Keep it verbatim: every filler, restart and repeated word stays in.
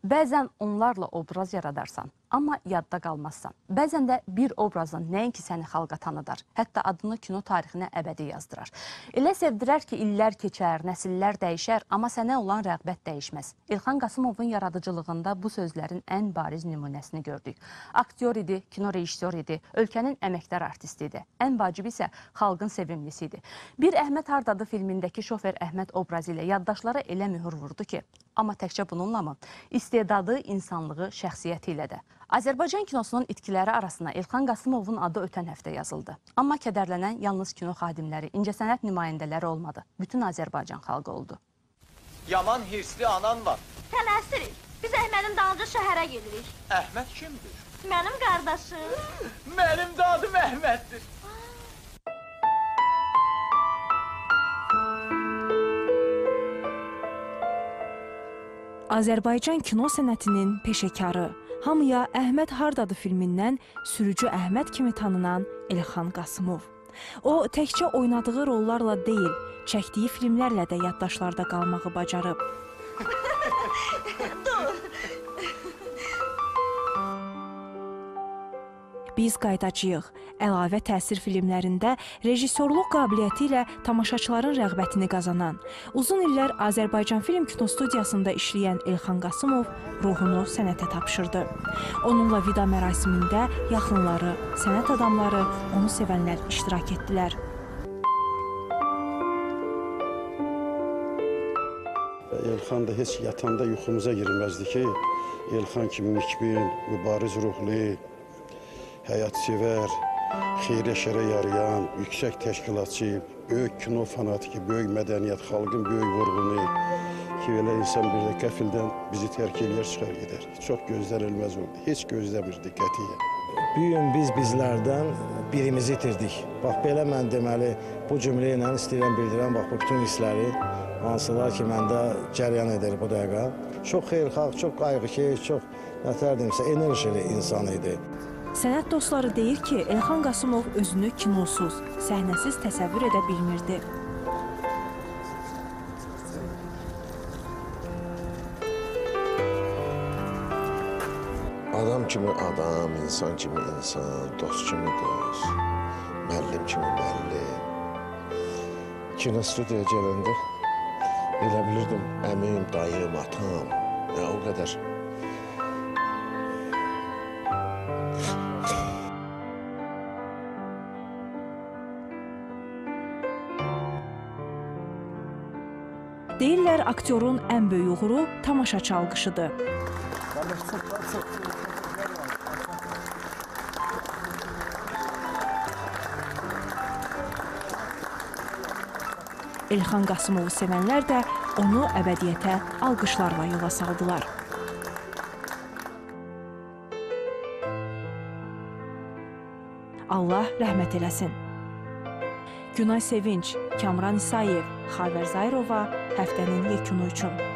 Bəzən onlarla obraz yaradarsan, amma yadda qalmazsan. Bəzən də bir obrazın nəinki səni xalqa tanıdar, hətta adını kino tarixinə əbədi yazdırar. Elə sevdirər ki, illər keçər, nəsillər dəyişər, amma sənə olan rəğbət dəyişməz. İlxan Qasımovun yaradıcılığında bu sözlərin ən bariz nümunəsini gördük. Aktyor idi, kino rejissor idi, ölkənin əməkdar artisti idi. Ən vacibi isə xalqın sevimlisi idi. Bir Əhməd Hardadı filmindəki şofer Əhməd obrazı ilə yaddaşlara elə mühür vurdu ki, amma təkcə bununla mı? İstedadı, insanlığı, şəxsiyyəti ilə də. Azərbaycan kinosunun itkiləri arasına İlxan Qasımovun adı ötən həftə yazıldı. Amma kədərlənən yalnız kino xadimləri, incəsənət nümayəndələri olmadı. Bütün Azərbaycan xalqı oldu. Yaman hirsli anan var. Tələsirik. Biz Əhmədin dalınca şəhərə gedirik. Əhməd kimdir? Mənim qardaşım. Mənim də adım Əhməddir. Azərbaycan kino sənətinin peşəkarı, hamıya Əhməd Hardadı filmindən sürücü Əhməd kimi tanınan İlxan Qasımov. O, təkcə oynadığı rollarla deyil, çəkdiyi filmlərlə də yaddaşlarda qalmağı bacarıb. Biz qaydacıyıq. Əlavə təsir filmlərində rejissorluq qabiliyyəti ilə tamaşaçıların rəğbətini qazanan, uzun illər Azərbaycan Film Kino Studiyasında işləyən İlxan Qasımov ruhunu sənətə tapşırdı. Onunla vida mərasimində yaxınları, sənət adamları, onu sevənlər iştirak etdilər. İlxan da heç yatanda yuxumuza girməzdi ki, İlxan kimi mükmin, mübariz ruhlu, həyatsevər, xeyrə şərə yarayan, yüksək təşkilatçı, böyük kino fanatiki, böyük mədəniyyət, xalqın böyük vurğunu ki, elə insan bir də qəfildən bizi tərk eləyər, çıxar gedər. Çox gözlənilməz oldu, heç gözləmirdi qətiyyən. Bu gün biz bizlərdən birimizi itirdik. Bax, belə mən deməli, bu cümlə ilə istəyirəm bildirəm, bax, bu bütün hissləri, hansılar ki, məndə cəryan edir bu dəqiqə. Çox xeyrxalq, çox qayğıkeş, çox, nətər deyimsə, enerjili insan idi. Sənət dostları deyir ki, İlxan Qasımov özünü kinosuz, səhnəsiz təsəvvür edə bilmirdi. Adam kimi adam, insan kimi insan, dost kimi dost, müəllim kimi müəllim. Kino studiyaya gələndə elə bilirdim, əmim, dayım, atam, nə o qədər. Deyirlər, aktyorun ən böyük uğuru tamaşaçı alqışıdır. İlxan Qasımovu sevənlər də onu əbədiyyətə alqışlarla yola saldılar. Allah rəhmət eləsin. Günay Sevinç, Kamran İsayev, Xavər Zayrova həftənin yekunu üçün.